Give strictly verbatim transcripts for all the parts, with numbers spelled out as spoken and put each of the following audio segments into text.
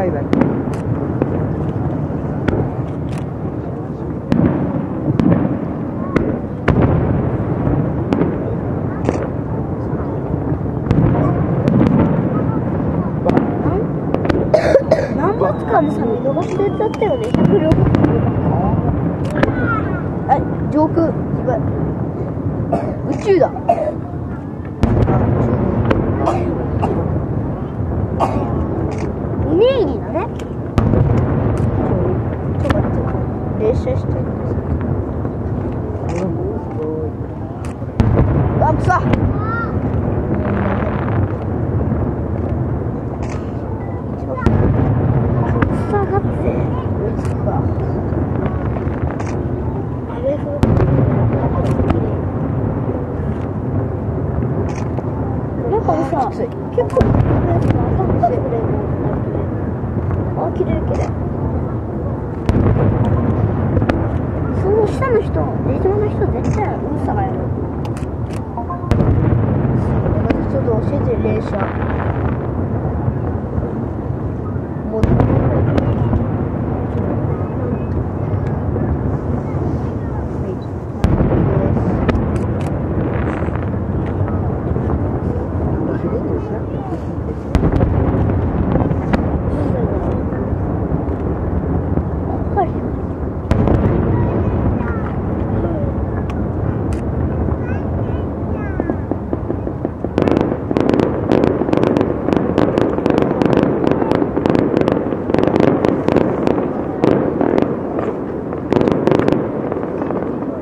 バイバイ。 何月間でさ、見逃しでやっちゃったよね。ひゃくろく。あ、上空、宇宙だ。イメージだね。ちょっと待って、練習してるんです。あ、くそ。下がって追いつくか。あれふなんかさ、結構あ、切れる切れる。その下の人、レジョの人絶対うるさがやる。ちょっと教えて練習。もう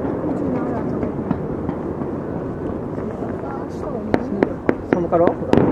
寒かろう？